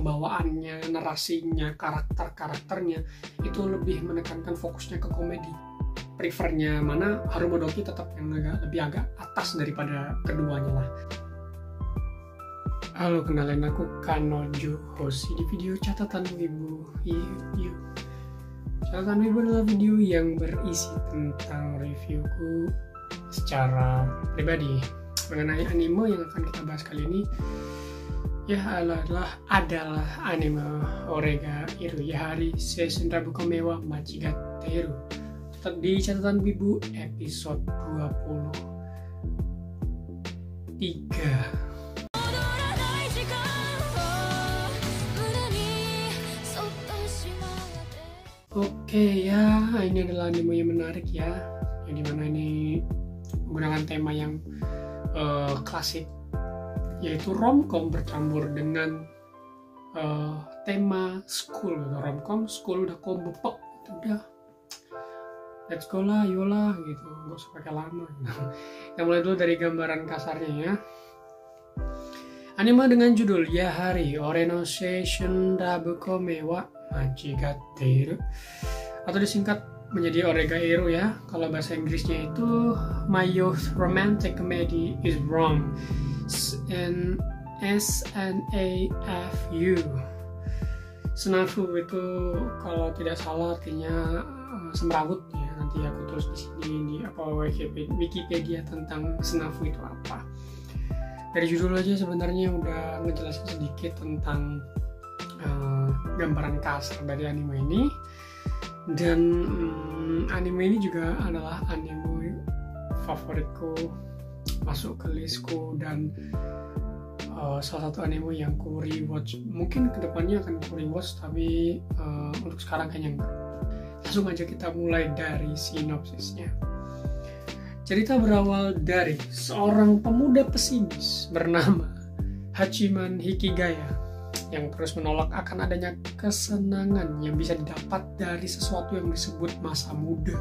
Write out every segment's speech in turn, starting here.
pembawaannya, narasinya, karakternya itu lebih menekankan fokusnya ke komedi. Prefernya mana, Harumodoki tetap yang agak atas daripada keduanya lah. Halo, kenalin aku Kanojo Hoshi di video Catatan Wibu. Yuk. Catatan Wibu adalah video yang berisi tentang reviewku secara pribadi mengenai anime yang akan kita bahas kali ini. Adalah anime Orega Iru Yahari Seisen Rabukome wa Machigatteru. Tetap di Catatan Wibu episode 23. Oke ya, ini adalah anime yang menarik ya, yang dimana ini menggunakan tema yang klasik, yaitu romcom bercampur dengan tema school. Romcom school udah combo pop, udah let's go lah, yola gitu, nggak usah pakai lama gitu. Kita mulai dulu dari gambaran kasarnya ya. Anime dengan judul Yahari Ore no Seishun Rabukome wa Machigatteru, atau disingkat menjadi Orega Iru ya. Kalau bahasa Inggrisnya itu My Youth Romantic Comedy is Wrong, SNAFU. Snafu itu kalau tidak salah artinya semrawut ya. Nanti aku tulis di sini di Wikipedia tentang snafu itu apa. Dari judul aja sebenarnya udah ngejelasin sedikit tentang gambaran kasar dari anime ini. Dan anime ini juga adalah anime favoritku, masuk ke listku, dan salah satu anime yang ku rewatch. Mungkin kedepannya akan ku rewatch, tapi untuk sekarang kayaknya enggak. Langsung aja kita mulai dari sinopsisnya. Cerita berawal dari seorang pemuda pesimis bernama Hachiman Hikigaya yang terus menolak akan adanya kesenangan yang bisa didapat dari sesuatu yang disebut masa muda.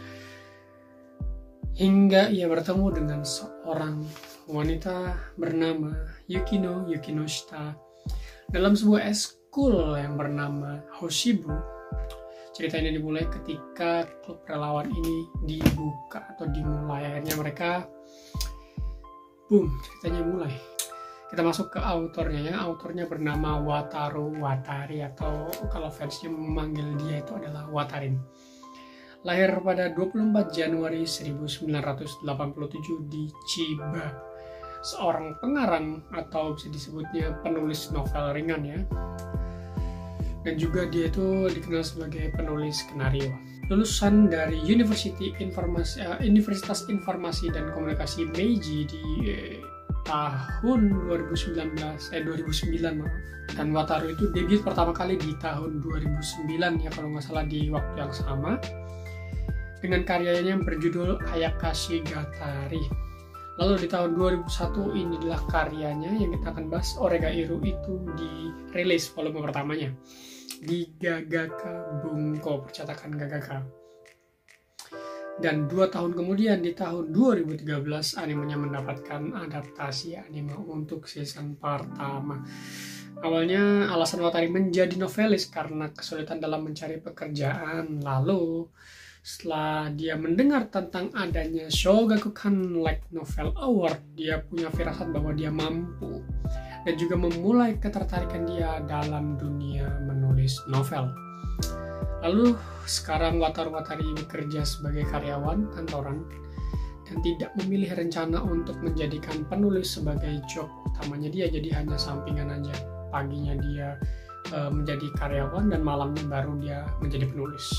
Hingga ia bertemu dengan seorang wanita bernama Yukino Yukinoshita dalam sebuah eskul yang bernama Hoshibu. Cerita ini dimulai ketika klub relawan ini dibuka atau dimulai. Akhirnya mereka, ceritanya mulai. Kita masuk ke autornya ya. Autornya bernama Wataru Watari, atau kalau fansnya memanggil dia itu adalah Watarin. Lahir pada 24 Januari 1987 di Chiba. Seorang pengarang atau bisa disebutnya penulis novel ringan ya. Dan juga dia itu dikenal sebagai penulis skenario. Lulusan dari Universitas Informasi dan Komunikasi Meiji di tahun 2009 maaf. Dan Wataru itu debut pertama kali di tahun 2009 ya kalau nggak salah, di waktu yang sama, dengan karyanya yang berjudul Ayakashi Gatari. Lalu di tahun 2001 ini adalah karyanya yang kita akan bahas, Orega Iru, itu dirilis volume pertamanya di Gagaka Bunko, percetakan Gagaka. Dan 2 tahun kemudian di tahun 2013 animenya mendapatkan adaptasi anime untuk season pertama. Awalnya alasan Watari menjadi novelis karena kesulitan dalam mencari pekerjaan. Lalu setelah dia mendengar tentang adanya Shogakukan Light Novel Award, dia punya firasat bahwa dia mampu, dan juga memulai ketertarikan dia dalam dunia menulis novel. Lalu sekarang Wataru Watari bekerja sebagai karyawan kantoran dan tidak memilih rencana untuk menjadikan penulis sebagai job utamanya dia, jadi hanya sampingan aja. Paginya dia menjadi karyawan dan malamnya baru dia menjadi penulis.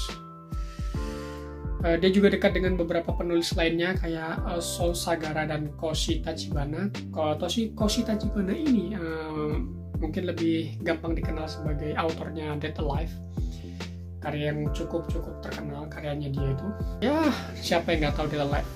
Dia juga dekat dengan beberapa penulis lainnya kayak Soul Sagara dan Koshi Tachibana. Koshi Tachibana ini mungkin lebih gampang dikenal sebagai autornya Dead Alive, karya yang cukup terkenal karyanya dia itu. Ya, siapa yang nggak tahu Dead Alive.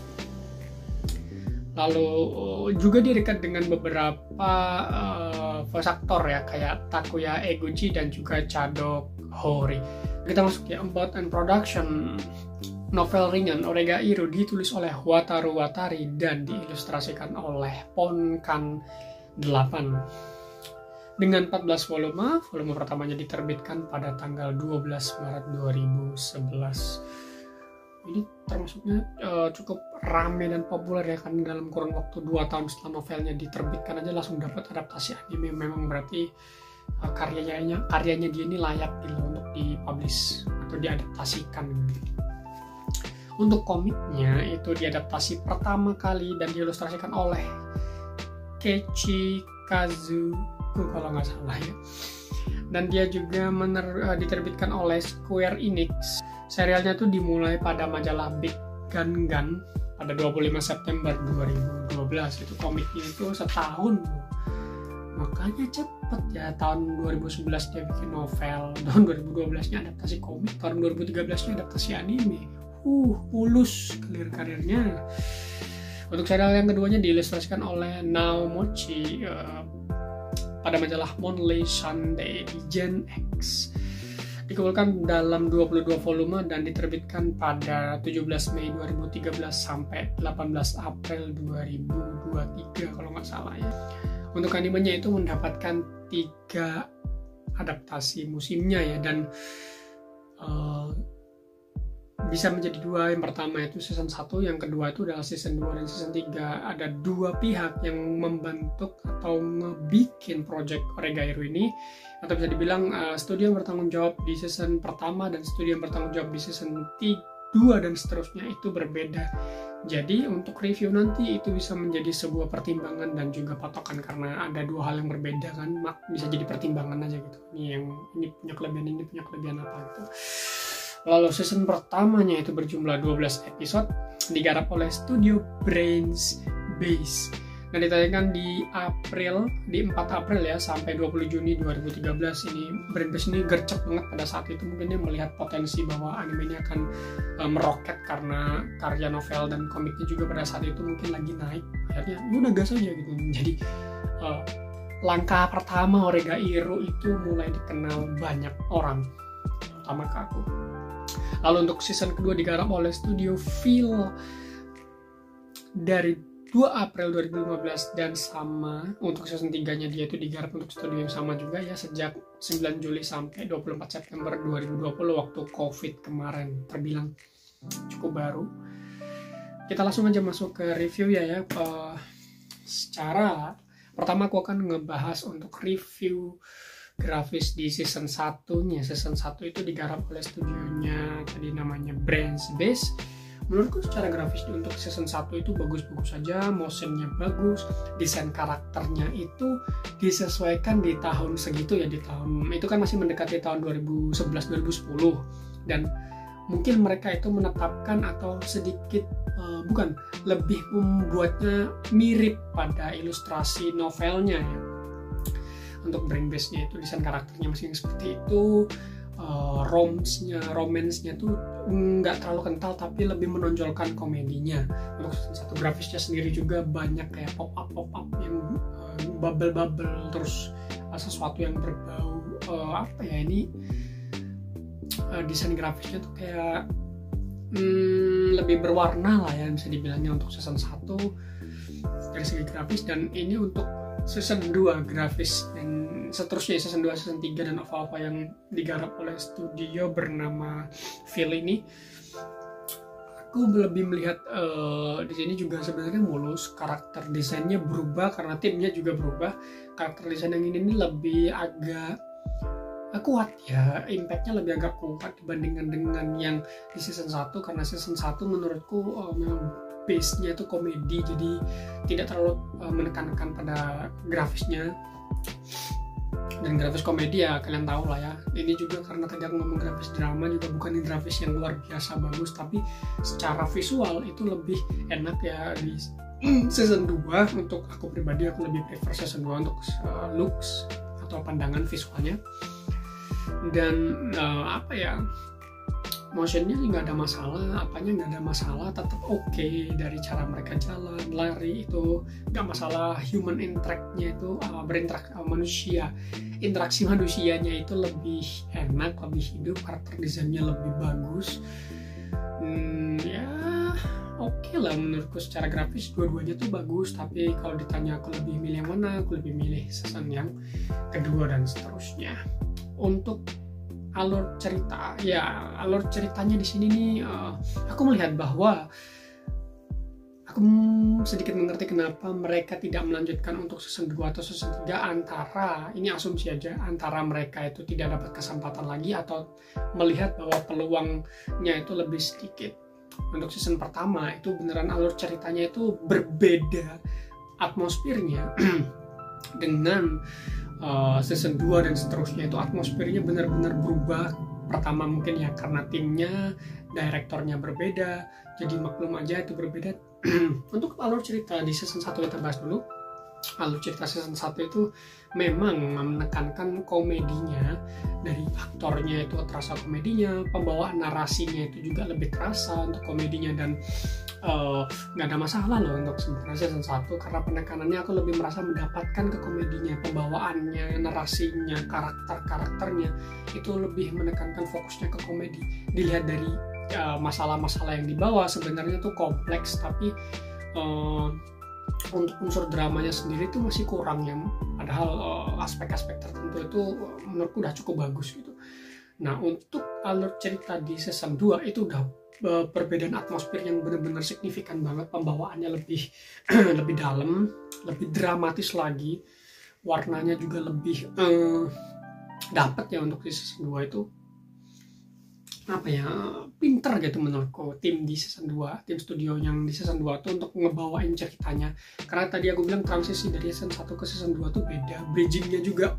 Lalu juga dia dekat dengan beberapa voice actor ya, kayak Takuya Eguchi dan juga Chado Hori. Kita masuk ya, About and Production. Novel ringan Orega Iru ditulis oleh Wataru Watari dan diilustrasikan oleh Ponkan 8. dengan 14 volume. Volume pertamanya diterbitkan pada tanggal 12 Maret 2011. Ini termasuknya cukup rame dan populer ya, kan dalam kurun waktu 2 tahun setelah novelnya diterbitkan aja langsung dapat adaptasi anime. Memang berarti karyanya dia ini layak gitu untuk dipublish atau diadaptasikan. Untuk komiknya itu diadaptasi pertama kali dan diilustrasikan oleh Keiichi Kazuko kalau nggak salah ya. Dan dia juga diterbitkan oleh Square Enix. Serialnya tuh dimulai pada majalah Big Gun Gun pada 25 September 2012. Itu komiknya itu setahun. Makanya cepet ya, tahun 2011 dia bikin novel, tahun 2012 nya adaptasi komik, tahun 2013 nya adaptasi anime. Mulus karirnya. Untuk serial yang keduanya diilustrasikan oleh Naomochi pada majalah Monthly Sunday di Gen X. Dikumpulkan dalam 22 volume dan diterbitkan pada 17 Mei 2013 sampai 18 April 2023 kalau nggak salah ya. Untuk animenya itu mendapatkan 3 adaptasi musimnya ya, dan bisa menjadi 2. Yang pertama itu season 1, yang kedua itu adalah season 2 dan season 3. Ada 2 pihak yang membentuk atau ngebikin project Oregairu ini, atau bisa dibilang studio yang bertanggung jawab di season pertama dan studio yang bertanggung jawab di season 2 dan seterusnya itu berbeda. Jadi untuk review nanti itu bisa menjadi sebuah pertimbangan dan juga patokan, karena ada 2 hal yang berbeda kan, bisa jadi pertimbangan aja gitu. Ini punya kelebihan, ini punya kelebihan apa gitu. Lalu season pertamanya itu berjumlah 12 episode, digarap oleh studio Brains Base dan ditayangkan di 4 April ya sampai 20 Juni 2013. Ini Brains Base ini gercep banget pada saat itu, mungkin dia melihat potensi bahwa anime ini akan meroket karena karya novel dan komiknya juga pada saat itu mungkin lagi naik. Akhirnya udah gas aja gitu. Jadi langkah pertama Oregairu itu mulai dikenal banyak orang, terutama ke aku. Lalu untuk season kedua digarap oleh studio Phil dari 2 April 2015, dan sama untuk season 3-nya dia itu digarap untuk studio yang sama juga ya, sejak 9 Juli sampai 24 September 2020 waktu COVID kemarin, terbilang cukup baru. Kita langsung aja masuk ke review ya. Secara pertama aku akan ngebahas untuk review grafis di season 1-nya. Season 1 itu digarap oleh studionya tadi namanya Brains Base. Menurutku secara grafis untuk season 1 itu bagus-bagus saja, motionnya bagus, desain karakternya itu disesuaikan di tahun segitu ya, di tahun itu kan masih mendekati tahun 2011-2010, dan mungkin mereka itu menetapkan atau sedikit lebih membuatnya mirip pada ilustrasi novelnya ya. Untuk Brain Base-nya itu desain karakternya masih seperti itu, romance-nya tuh nggak terlalu kental tapi lebih menonjolkan komedinya. Untuk satu grafisnya sendiri juga banyak kayak pop-up yang bubble terus sesuatu yang berbau desain grafisnya tuh kayak lebih berwarna lah ya bisa dibilangnya untuk season 1 dari segi grafis. Dan ini untuk season 2 grafis dan seterusnya season 2, season 3 dan apa-apa yang digarap oleh studio bernama Phil ini, aku lebih melihat di sini juga sebenarnya mulus, karakter desainnya berubah karena timnya juga berubah. Karakter desain yang ini lebih agak kuat ya, impactnya lebih agak kuat dibandingkan dengan yang di season 1, karena season 1 menurutku memang base-nya itu komedi, jadi tidak terlalu menekankan pada grafisnya. Dan grafis komedi ya kalian tahu lah ya, ini juga karena tadi aku ngomong grafis drama juga bukan grafis yang luar biasa bagus, tapi secara visual itu lebih enak ya di season 2. Untuk aku pribadi aku lebih prefer season 2 untuk looks atau pandangan visualnya. Dan motionnya nggak ada masalah, apanya nggak ada masalah, tetap oke. Dari cara mereka jalan, lari itu nggak masalah. Human interact-nya itu interaksi manusianya itu lebih enak, lebih hidup, karakter desainnya lebih bagus. oke lah menurutku secara grafis dua-duanya tuh bagus, tapi kalau ditanya aku lebih milih yang mana, aku lebih milih season yang kedua dan seterusnya. Untuk alur cerita, ya alur ceritanya di sini nih aku melihat bahwa aku sedikit mengerti kenapa mereka tidak melanjutkan untuk season 2 atau season 3, antara, ini asumsi aja, antara mereka itu tidak dapat kesempatan lagi atau melihat bahwa peluangnya itu lebih sedikit. Untuk season pertama itu beneran alur ceritanya itu berbeda atmosfernya dengan season 2 dan seterusnya. Itu atmosfernya benar-benar berubah. Pertama mungkin ya karena timnya, direktornya berbeda, jadi maklum aja itu berbeda. Untuk alur cerita di season 1 kita bahas dulu. Alur cerita season 1 itu memang menekankan komedinya, dari aktornya itu terasa komedinya, pembawaan narasinya itu juga lebih terasa untuk komedinya, dan nggak ada masalah loh untuk sebenarnya season 1, karena penekanannya aku lebih merasa mendapatkan ke komedinya, pembawaannya, narasinya, karakternya itu lebih menekankan fokusnya ke komedi. Dilihat dari masalah-masalah yang dibawa sebenarnya tuh kompleks, tapi untuk unsur dramanya sendiri itu masih kurang ya, padahal aspek-aspek tertentu itu menurutku udah cukup bagus gitu. Nah, untuk alur cerita di season 2 itu udah perbedaan atmosfer yang benar-benar signifikan banget, pembawaannya lebih lebih dalam, lebih dramatis lagi, warnanya juga lebih dapat ya untuk di season 2 itu. Apa ya, pinter gitu menurutku tim di season 2, tim studio yang di season 2 tuh untuk ngebawain ceritanya. Karena tadi aku bilang transisi dari season 1 ke season 2 tuh beda, bridgingnya juga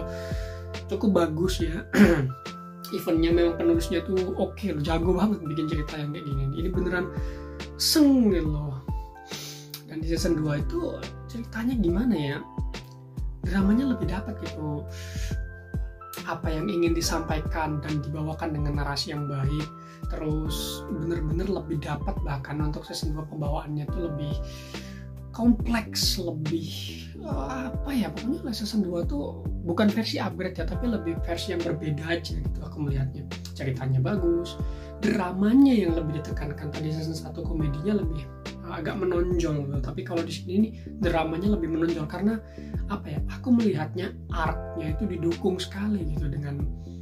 cukup bagus ya. Eventnya memang penulisnya tuh oke loh, jago banget bikin cerita yang kayak gini. Ini beneran seng gitu loh. Dan di season 2 itu ceritanya gimana ya, dramanya lebih dapat gitu, apa yang ingin disampaikan dan dibawakan dengan narasi yang baik. Terus bener-bener lebih dapat, bahkan untuk season 2 pembawaannya tuh lebih kompleks, lebih apa ya, pokoknya season 2 tuh bukan versi upgrade ya, tapi lebih versi yang berbeda aja gitu aku melihatnya. Ceritanya bagus, dramanya yang lebih ditekankan. Tadi season 1 komedinya lebih agak menonjol gitu. Tapi kalau di sini nih dramanya lebih menonjol karena apa ya, aku melihatnya artnya itu didukung sekali gitu dengan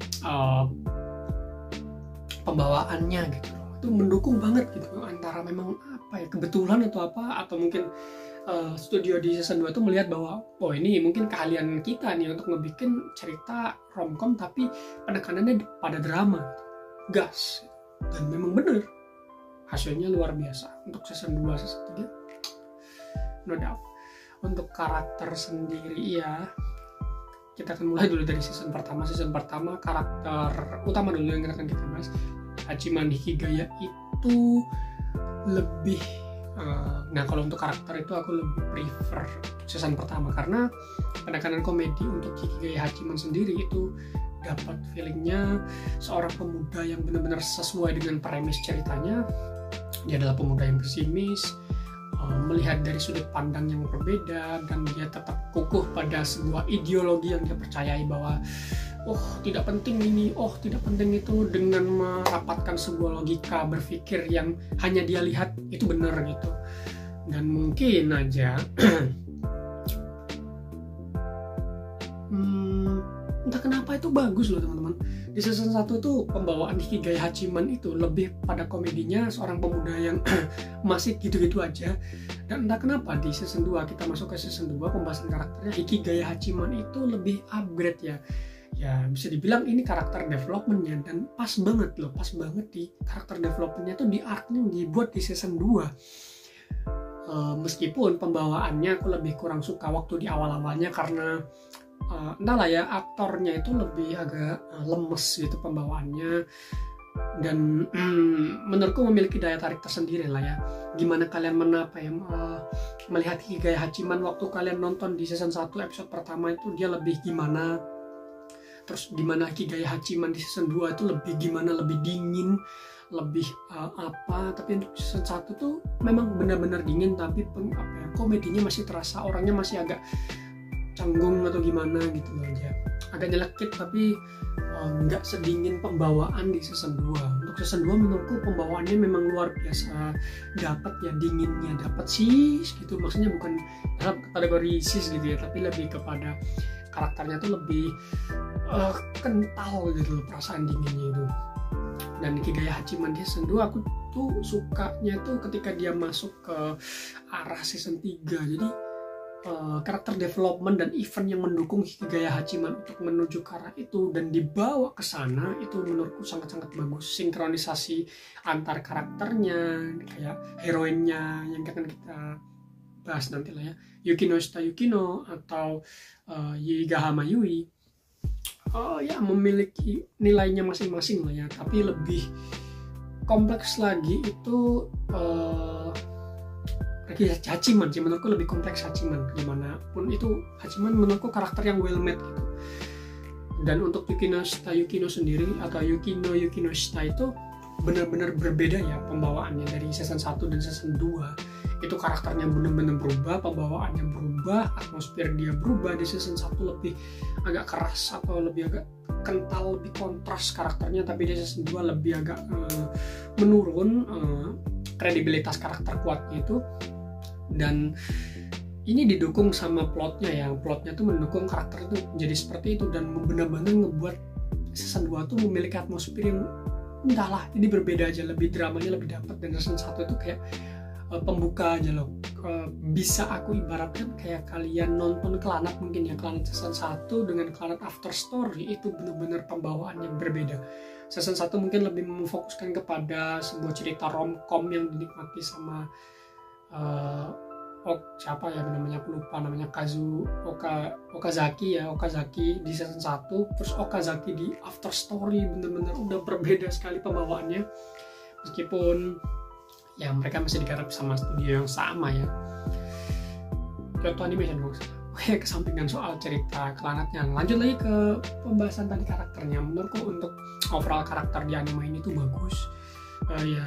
pembawaannya gitu. Itu mendukung banget gitu, antara memang apa ya, kebetulan atau apa, atau mungkin studio di season 2 tuh melihat bahwa oh ini mungkin keahlian kita nih untuk ngebikin cerita romcom tapi penekanannya pada drama, gas. Dan memang bener hasilnya luar biasa untuk season 2, season 3 no doubt. Untuk karakter sendiri ya, kita akan mulai dulu dari season pertama. Season pertama karakter utama dulu yang akan kita bahas, Hachiman Hikigaya itu lebih nah kalau untuk karakter itu aku lebih prefer season pertama, karena penekanan komedi untuk Hikigaya Hachiman sendiri itu dapat feelingnya seorang pemuda yang benar-benar sesuai dengan premis ceritanya. Dia adalah pemuda yang pesimis, melihat dari sudut pandang yang berbeda, dan dia tetap kukuh pada sebuah ideologi yang dia percayai bahwa tidak penting ini, tidak penting itu, dengan merapatkan sebuah logika berpikir yang hanya dia lihat itu benar gitu. Dan mungkin aja entah kenapa itu bagus loh teman-teman. Di season 1 tuh pembawaan Hikigaya Hachiman itu lebih pada komedinya, seorang pemuda yang masih gitu-gitu aja. Dan entah kenapa di season 2, kita masuk ke season 2, pembahasan karakternya Hikigaya Hachiman itu lebih upgrade ya. Ya bisa dibilang ini karakter developmentnya, dan pas banget loh, pas banget di karakter developmentnya tuh di arc-nya dibuat di season 2. Meskipun pembawaannya aku lebih kurang suka waktu di awal-awalnya, karena entahlah ya, aktornya itu lebih agak lemes gitu pembawaannya, dan menurutku memiliki daya tarik tersendiri lah ya. Gimana kalian melihat Hikigaya Hachiman waktu kalian nonton di season 1 episode pertama itu dia lebih gimana, terus gimana Hikigaya Hachiman di season 2 itu lebih gimana, lebih dingin, lebih tapi untuk season 1 tuh memang benar-benar dingin, tapi komedinya masih terasa, orangnya masih agak canggung atau gimana gitu loh aja, agak nyelekit tapi nggak sedingin pembawaan di season 2. Untuk season 2 menurutku pembawaannya memang luar biasa dapat ya, dinginnya dapat sih gitu, maksudnya bukan dalam kategori sis gitu ya, tapi lebih kepada karakternya tuh lebih kental gitu loh perasaan dinginnya itu. Dan Hikigaya Hachiman di season 2 aku tuh sukanya tuh ketika dia masuk ke arah season 3, jadi karakter development dan event yang mendukung Hikigaya Hachiman untuk menuju ke arah itu dan dibawa ke sana itu menurutku sangat-sangat bagus. Sinkronisasi antar karakternya, kayak heroinnya yang akan kita bahas nanti lah ya, Yukino Shita Yukino atau Yuigahama Yui, ya memiliki nilainya masing-masing lah ya, tapi lebih kompleks lagi itu Hachiman sih, menurutku lebih kompleks Hachiman. Gimana pun itu Hachiman menurutku karakter yang well made gitu. Dan untuk Yukino Shita Yukino sendiri atau Yukino Shita itu benar-benar berbeda ya pembawaannya dari season 1 dan season 2. Itu karakternya benar-benar berubah, pembawaannya berubah, atmosfer dia berubah. Di season 1 lebih agak keras atau lebih agak kental, lebih kontras karakternya, tapi di season 2 lebih agak menurun kredibilitas karakter kuatnya itu. Dan ini didukung sama plotnya ya, plotnya tuh mendukung karakter itu menjadi seperti itu dan benar-benar ngebuat season 2 tuh memiliki atmosfer yang entahlah, ini berbeda aja, lebih dramanya lebih dapat. Dan season 1 itu kayak pembuka aja loh, bisa aku ibaratkan kayak kalian nonton Clannad mungkin ya, Clannad season 1 dengan Clannad After Story itu benar-benar pembawaan yang berbeda. Season 1 mungkin lebih memfokuskan kepada sebuah cerita romcom yang dinikmati sama siapa ya namanya, aku lupa namanya, Okazaki di season 1. Terus Okazaki di After Story bener-bener udah berbeda sekali pembawaannya, meskipun ya mereka masih digarap sama studio yang sama ya, Kyoto Animation kalau salah. Oke, kesampingan soal cerita Clannadnya, lanjut lagi ke pembahasan tadi karakternya. Menurutku untuk overall karakter di anime ini tuh bagus, ya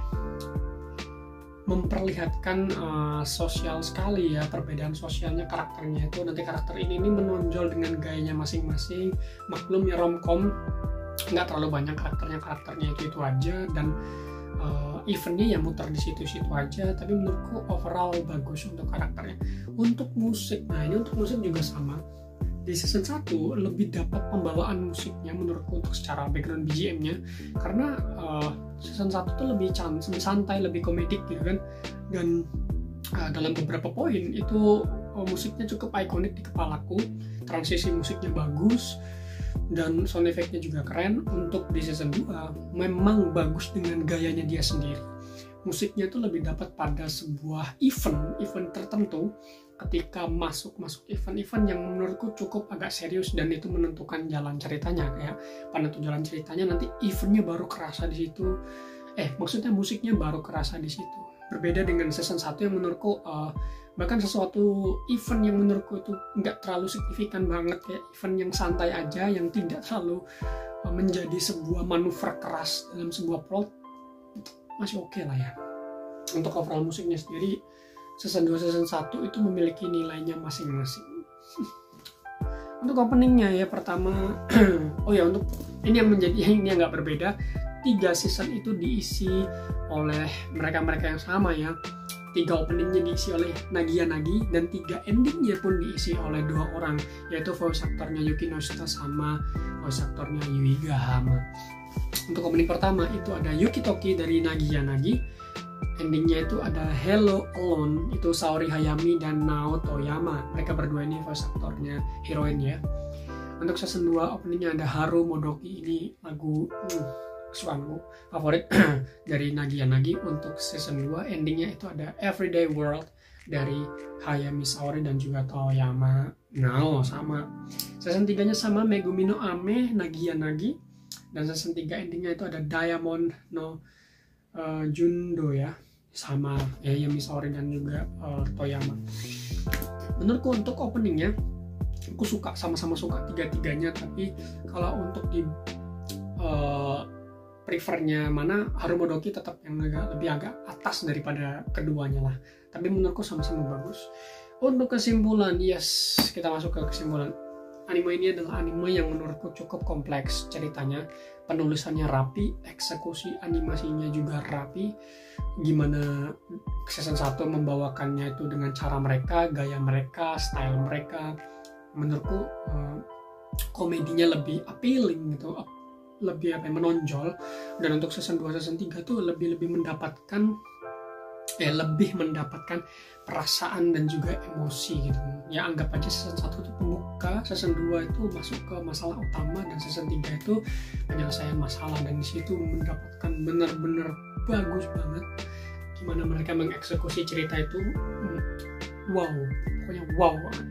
memperlihatkan sosial sekali ya, perbedaan sosialnya karakternya itu. Nanti karakter ini menonjol dengan gayanya masing-masing. Maklum ya, romcom nggak terlalu banyak karakternya itu aja, dan eventnya ya muter di situ-situ aja. Tapi menurutku overall bagus untuk karakternya. Untuk musik, nah ini untuk musik juga sama. Di season 1 lebih dapat pembawaan musiknya menurutku untuk secara background BGM-nya, karena season 1 tuh lebih santai, lebih komedik gitu kan. Dan dalam beberapa poin itu musiknya cukup ikonik di kepalaku, transisi musiknya bagus dan sound effect-nya juga keren. Untuk di season 2 memang bagus dengan gayanya dia sendiri. Musiknya itu lebih dapat pada sebuah event tertentu, ketika masuk event-event yang menurutku cukup agak serius dan itu menentukan jalan ceritanya. Kayak penentu jalan ceritanya nanti eventnya baru kerasa di situ, maksudnya musiknya baru kerasa di situ. Berbeda dengan season 1 yang menurutku bahkan sesuatu event yang menurutku itu nggak terlalu signifikan banget, kayak event yang santai aja yang tidak terlalu menjadi sebuah manuver keras dalam sebuah plot, masih oke lah ya. Untuk overall musiknya sendiri season 2 season 1 itu memiliki nilainya masing-masing. Untuk openingnya ya, pertama untuk ini yang nggak berbeda, 3 season itu diisi oleh mereka-mereka yang sama ya. 3 openingnya diisi oleh Nagi, dan 3 endingnya pun diisi oleh 2 orang, yaitu voice actornya Yukino Shita sama voice actornya Yuigahama. Untuk opening pertama itu ada Yukitoki dari Nagi. Endingnya itu ada Hello Alone, itu Saori Hayami dan Nao Toyama. Mereka berdua ini voice aktornya heroin ya. Untuk season 2 openingnya ada Haru Modoki, ini lagu kesukaanku favorit dari Nagi. Untuk season 2 endingnya itu ada Everyday World dari Hayami Saori dan juga Toyama Nao sama. Season 3 nya sama Megumi no Ame Nagi. Dan season 3 endingnya itu ada Diamond no Jundo ya, sama Hayami Saori dan juga Toyama. Menurutku untuk openingnya aku suka, sama-sama suka tiga-tiganya, tapi kalau untuk di prefernya mana, Haru Modoki tetap yang lebih agak atas daripada keduanya lah, tapi menurutku sama-sama bagus. Untuk kesimpulan, yes, kita masuk ke kesimpulan. Anime ini adalah anime yang menurutku cukup kompleks ceritanya, penulisannya rapi, eksekusi animasinya juga rapi. Gimana season 1 membawakannya itu dengan cara mereka, gaya mereka, style mereka. Menurutku komedinya lebih appealing gitu, lebih menonjol. Dan untuk season 2, season 3 tuh lebih mendapatkan perasaan dan juga emosi gitu. Ya anggap aja season 1 itu pembuka, season 2 itu masuk ke masalah utama, dan season 3 itu penyelesaian masalah. Dan disitu mendapatkan benar-benar bagus banget gimana mereka mengeksekusi cerita itu. Wow, pokoknya wow banget.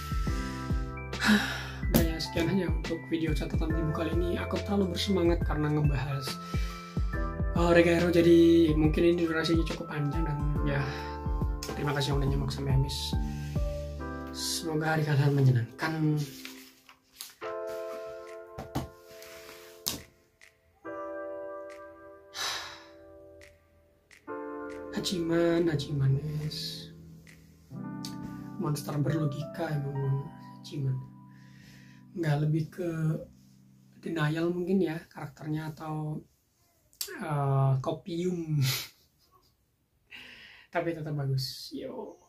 Udah ya, sekian aja untuk video catatan ibu kali ini. Aku terlalu bersemangat karena ngebahas Oregairu, jadi mungkin ini durasinya cukup panjang. Dan ya, terima kasih yang udah nyimak sampai habis. Semoga hari kalian menyenangkan. Hachiman guys. Monster berlogika emang Hachiman. Nggak lebih ke denial mungkin ya karakternya, atau kopium. Tapi tetap bagus. Yo.